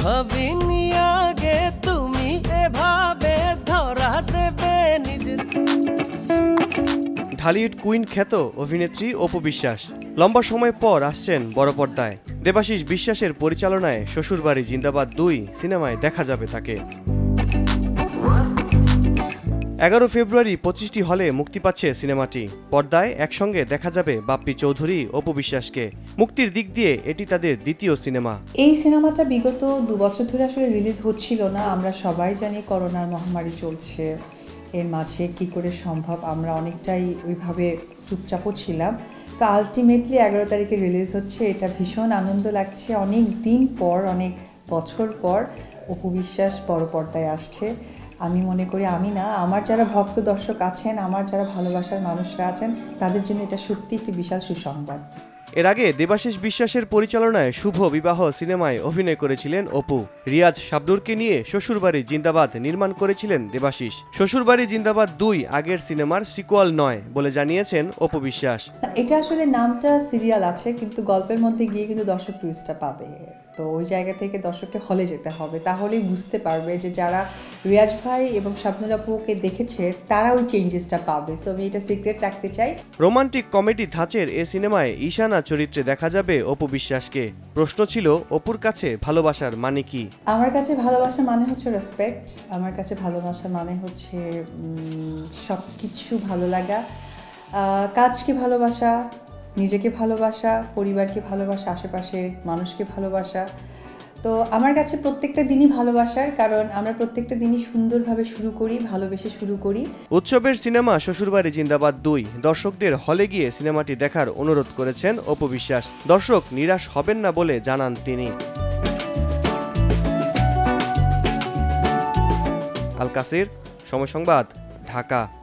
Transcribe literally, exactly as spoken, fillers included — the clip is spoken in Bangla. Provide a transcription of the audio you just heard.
ভাবিনি আগে তুমি এভাবে ধরা দেবে নিজে। ঢালিউড কুইন খ্যাত অভিনেত্রী অপু বিশ্বাস লম্বা সময় পর আসছেন বড় পর্দায়। দেবাশিস বিশ্বাসের পরিচালনায় শ্বশুরবাড়ি জিন্দাবাদ দুই সিনেমায় দেখা যাবে তাকে। এগারো ফেব্রুয়ারি পঁচিশটি হলে মুক্তি পাচ্ছে সিনেমাটি। পর্দায় একসঙ্গে দেখা যাবে বাপ্পি চৌধুরী, অপু বিশ্বাসকে। মুক্তির দিক দিয়ে এটি তাদের দ্বিতীয় সিনেমা। এই সিনেমাটা বিগত দু বছর ধরে আসলে রিলিজ হচ্ছিল না। আমরা সবাই জানি করোনার মহামারী চলছে, এর মাঝে কি করে সম্ভব, আমরা অনেকটাই ওইভাবে চুপচাপও ছিলাম। তো আলটিমেটলি এগারো তারিখে রিলিজ হচ্ছে, এটা ভীষণ আনন্দ লাগছে। অনেক দিন পর, অনেক বছর পর অপু বিশ্বাস বড় পর্দায় আসছে। আমি মনে করি, আমি না, আমার যারা ভক্ত দর্শক আছেন, আমার যারা ভালোবাসার মানুষরা আছেন, তাদের জন্য এটা সত্যি একটি বিশাল সুসংবাদ। এর আগে দেবাশিস বিশ্বাসের পরিচালনায় শুভ বিবাহ সিনেমায় অভিনয় করেছিলেন অপু। রিয়াজ শাবনুরকে নিয়ে শ্বশুরবাড়ি জিন্দাবাদ নির্মাণ করেছিলেন দেবাশিস। শ্বশুরবাড়ি জিন্দাবাদ দুই আগের সিনেমার সিকুয়াল নয় বলে জানিয়েছেন অপু বিশ্বাস। এটা আসলে নামটা সিরিয়াল আছে, কিন্তু গল্পের মধ্যে গিয়ে কিন্তু দর্শক টুইস্টটা পাবে। তো ওই জায়গা থেকে দর্শককে হলে যেতে হবে, তাহলেই বুঝতে পারবে যে যারা রিয়াজ ভাই এবং শাবনুর আপুকে দেখেছে তারা ওই চেঞ্জেসটা পাবে। সো আমি এটা সিক্রেট রাখতে চাই। রোমান্টিক কমেডি ধাঁচের এ সিনেমায় ঈশানা চরিত্রে দেখা যাবে অপু বিশ্বাসকে। প্রশ্ন ছিল, অপুর কাছে ভালোবাসার মানে কি? আমার কাছে ভালোবাসা মানে হচ্ছে রেসপেক্ট। আমার কাছে ভালোবাসা মানে হচ্ছে সব কিছু ভালো লাগা, কাজকে ভালোবাসা, নিজেকে ভালোবাসা, পরিবারকে ভালোবাসা, আশেপাশের মানুষকে ভালোবাসা। তো আমার কাছে প্রত্যেকটা দিনই ভালোবাসার, কারণ আমরা প্রত্যেকটা দিনই সুন্দরভাবে শুরু করি, ভালোবেসে শুরু করি। উৎসবের সিনেমা শ্বশুরবাড়ি জিন্দাবাদ দুই দর্শকদের হলে গিয়ে সিনেমাটি দেখার অনুরোধ করেছেন অপু বিশ্বাস। দর্শক নিরাশ হবেন না বলে জানান তিনি। আল কাসির, সময় সংবাদ, ঢাকা।